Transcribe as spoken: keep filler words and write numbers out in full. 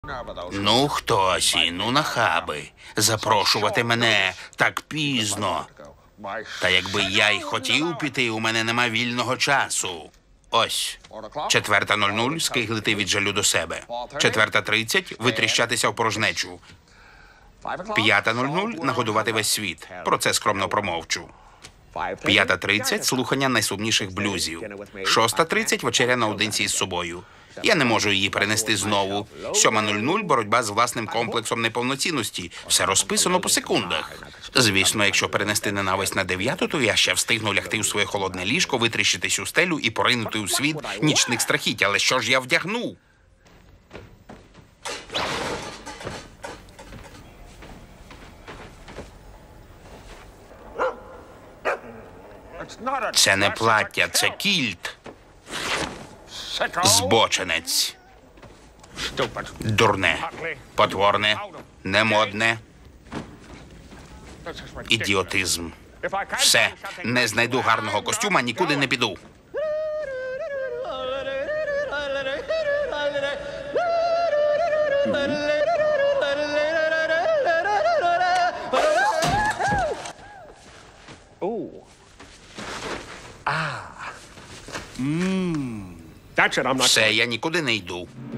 Ну, хтось, і ну нахаби. Запрошувати мене так пізно. Та якби я й хотів піти, у мене нема вільного часу. Ось. Четверта нуль нуль – скиглити від жалю до себе. Четверта тридцять – витріщатися в порожнечу. П'ята нуль нуль – нагодувати весь світ. Про це скромно промовчу. П'ята тридцять – слухання найсумніших блюзів. Шоста тридцять – вечеря наодинці із собою. Я не можу її перенести знову. Сьома нуль нуль – боротьба з власним комплексом неповноцінності. Все розписано по секундах. Звісно, якщо перенести ненависть на дев'яту, то я ще встигну лягти у своє холодне ліжко, витріщитись у стелю і поринути у світ нічних страхіть. Але що ж я вдягну? Це не плаття, це кільт. Збоченець. Дурне. Потворне. Немодне. Ідіотизм. Все. Не знайду гарного костюма, нікуди не піду. Все, я нікуди не йду.